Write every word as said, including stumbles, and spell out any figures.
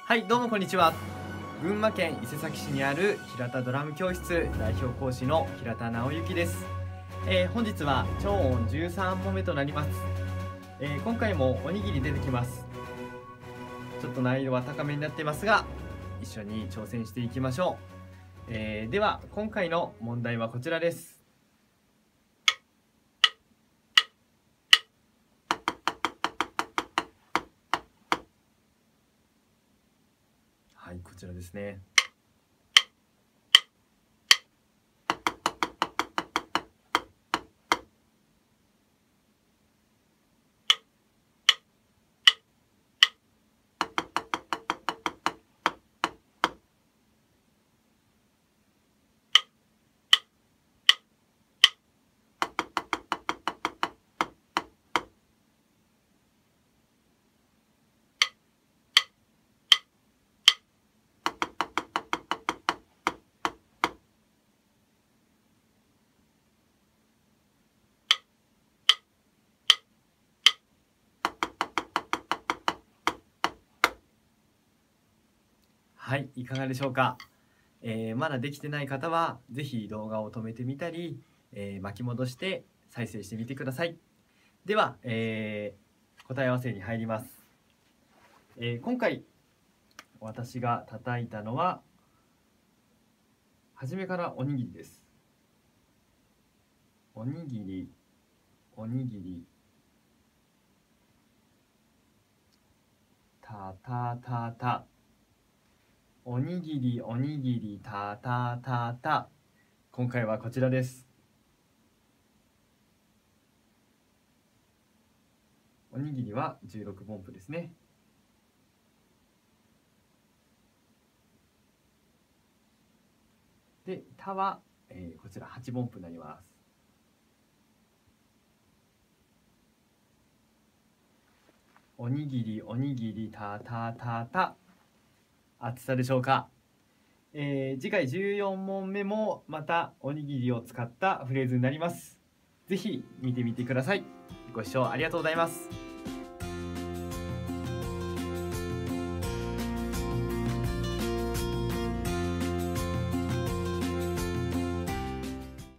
はい、どうもこんにちは。群馬県伊勢崎市にある平田ドラム教室代表講師の平田直之です。えー、本日は超音じゅうさん問目となります。えー、今回もおにぎり出てきます。ちょっと難易度は高めになっていますが、一緒に挑戦していきましょう。えー、では今回の問題はこちらです。はい、こちらですね。はい、いかがでしょうか。えー、まだできてない方はぜひ動画を止めてみたり、えー、巻き戻して再生してみてください。では、えー、答え合わせに入ります。えー、今回私が叩いたのは初めからおにぎりです。おにぎり、おにぎり、たたたた。おにぎり、おにぎり、たたたた。今回はこちらです。おにぎりはじゅうろく音符ですね。で、たは、えー、こちらはち音符になります。おにぎり、おにぎり、たたたた。合ってたでしょうか。えー、次回じゅうよん問目もまたおにぎりを使ったフレーズになります。ぜひ見てみてください。ご視聴ありがとうございます。